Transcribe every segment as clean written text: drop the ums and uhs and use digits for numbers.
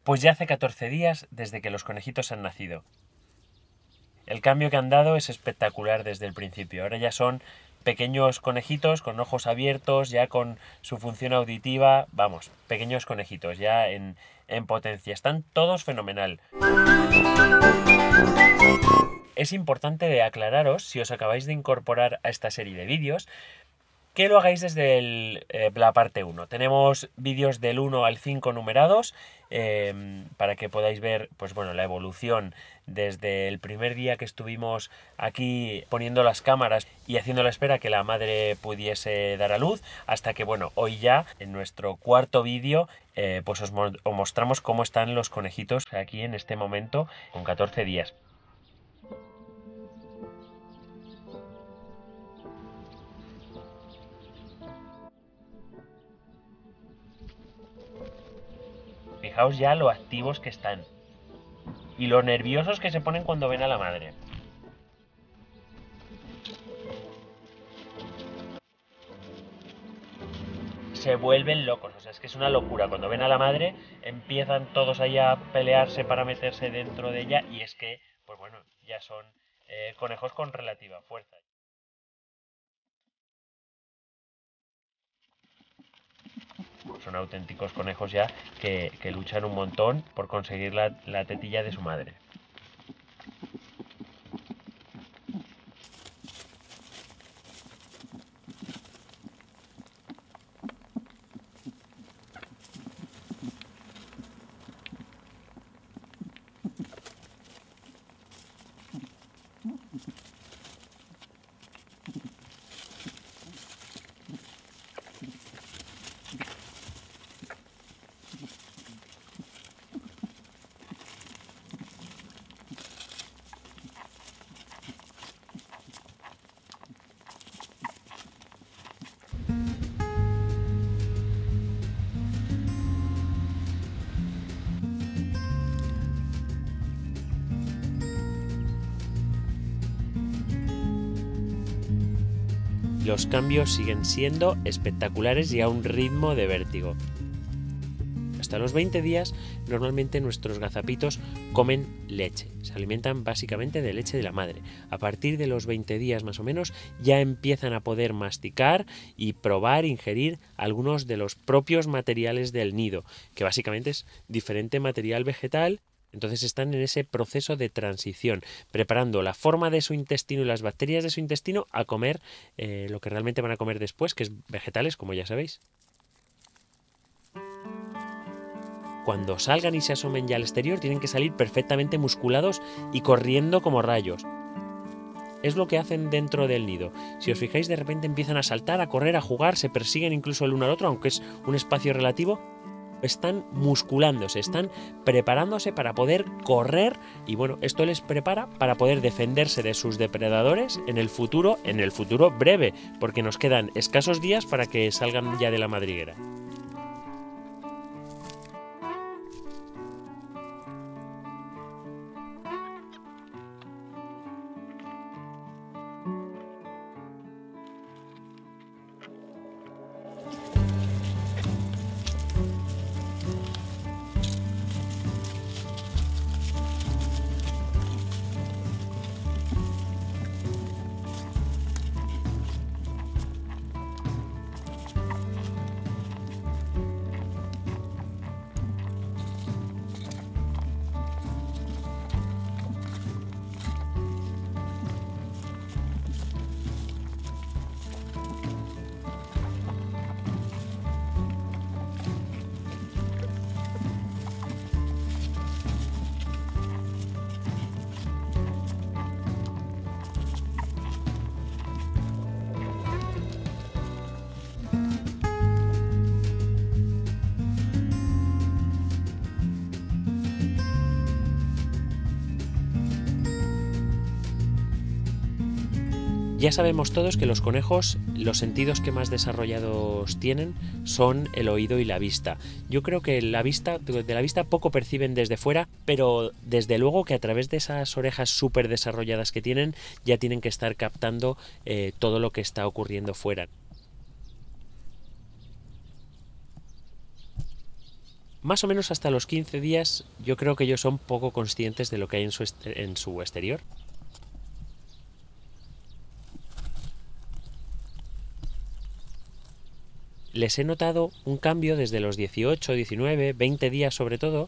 Pues ya hace 14 días desde que los conejitos han nacido. El cambio que han dado es espectacular desde el principio. Ahora ya son pequeños conejitos con ojos abiertos, ya con su función auditiva. Vamos, pequeños conejitos, ya en potencia. Están todos fenomenal. Es importante de aclararos, si os acabáis de incorporar a esta serie de vídeos, que lo hagáis desde la parte 1. Tenemos vídeos del 1 al 5 numerados para que podáis ver pues bueno, la evolución desde el primer día que estuvimos aquí poniendo las cámaras y haciendo la espera que la madre pudiese dar a luz, hasta que bueno, hoy ya en nuestro cuarto vídeo pues os mostramos cómo están los conejitos aquí en este momento con 14 días. Fijaos ya lo activos que están y lo nerviosos que se ponen cuando ven a la madre. Se vuelven locos, o sea, es que es una locura. Cuando ven a la madre, empiezan todos ahí a pelearse para meterse dentro de ella y es que, pues bueno, ya son conejos con relativa fuerza. Son auténticos conejos ya que luchan un montón por conseguir la tetilla de su madre. Los cambios siguen siendo espectaculares y a un ritmo de vértigo. Hasta los 20 días, normalmente nuestros gazapitos comen leche, se alimentan básicamente de leche de la madre. A partir de los 20 días más o menos ya empiezan a poder masticar y probar, ingerir algunos de los propios materiales del nido, que básicamente es diferente material vegetal. Entonces están en ese proceso de transición, preparando la forma de su intestino y las bacterias de su intestino a comer lo que realmente van a comer después, que es vegetales, como ya sabéis. Cuando salgan y se asomen ya al exterior, tienen que salir perfectamente musculados y corriendo como rayos. Es lo que hacen dentro del nido. Si os fijáis, de repente empiezan a saltar, a correr, a jugar, se persiguen incluso el uno al otro, aunque es un espacio relativo. Están musculándose, están preparándose para poder correr y bueno, esto les prepara para poder defenderse de sus depredadores en el futuro breve, porque nos quedan escasos días para que salgan ya de la madriguera. Ya sabemos todos que los conejos, los sentidos que más desarrollados tienen son el oído y la vista. Yo creo que de la vista poco perciben desde fuera, pero desde luego que a través de esas orejas súper desarrolladas que tienen, ya tienen que estar captando todo lo que está ocurriendo fuera. Más o menos hasta los 15 días yo creo que ellos son poco conscientes de lo que hay en su exterior. Les he notado un cambio desde los 18, 19, 20 días sobre todo.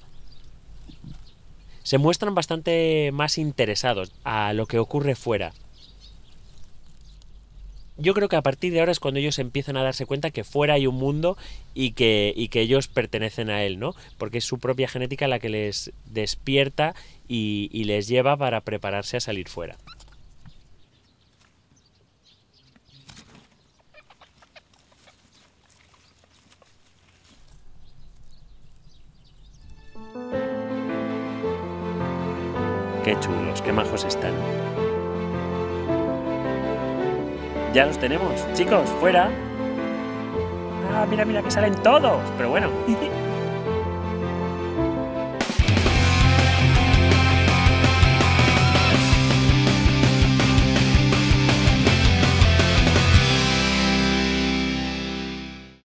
Se muestran bastante más interesados a lo que ocurre fuera. Yo creo que a partir de ahora es cuando ellos empiezan a darse cuenta que fuera hay un mundo y que ellos pertenecen a él, ¿no? Porque es su propia genética la que les despierta y les lleva para prepararse a salir fuera. Qué chulos, qué majos están. Ya los tenemos. Chicos, fuera. Ah, mira, mira que salen todos. Pero bueno.